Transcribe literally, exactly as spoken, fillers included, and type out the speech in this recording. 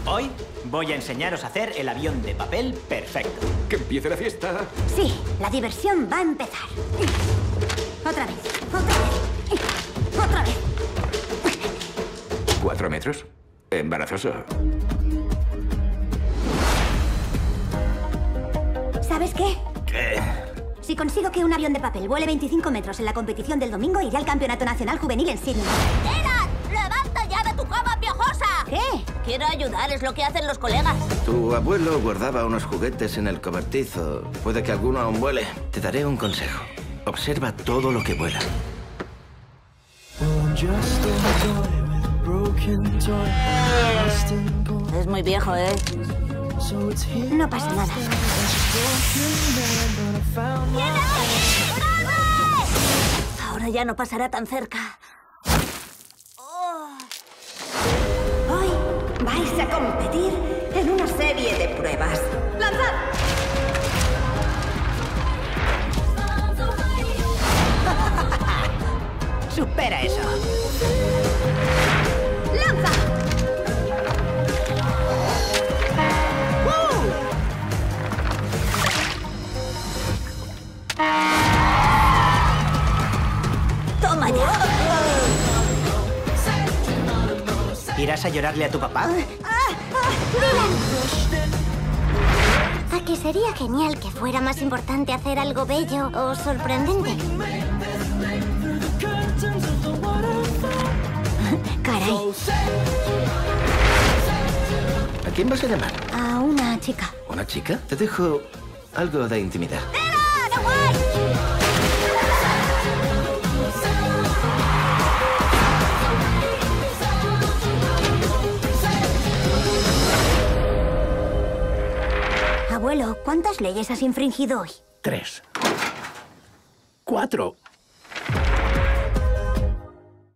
Hoy voy a enseñaros a hacer el avión de papel perfecto. ¡Que empiece la fiesta! Sí, la diversión va a empezar. Otra vez, otra vez, otra vez. ¿Cuatro metros? Embarazoso. ¿Sabes qué? ¿Qué? Si consigo que un avión de papel vuele veinticinco metros en la competición del domingo, iré al Campeonato Nacional Juvenil en Sydney. ¡Dylan! ¡Levanta ya de tu cama piojosa! ¿Qué? Quiero ayudar, es lo que hacen los colegas. Tu abuelo guardaba unos juguetes en el cobertizo. Puede que alguno aún vuele. Te daré un consejo. Observa todo lo que vuela. Es muy viejo, ¿eh? No pasa nada. Ahora ya no pasará tan cerca. Hoy vais a competir en una serie de pruebas. ¡Lanzad! ¡Supera eso! ¡Lanza! ¡Toma ya! ¿Irás a llorarle a tu papá? ¿A que sería genial que fuera más importante hacer algo bello o sorprendente? Caray, ¿A quién vas a llamar? a una chica. ¿Una chica? Te dejo algo de intimidad. Abuelo, ¿cuántas leyes has infringido hoy? Tres. Cuatro.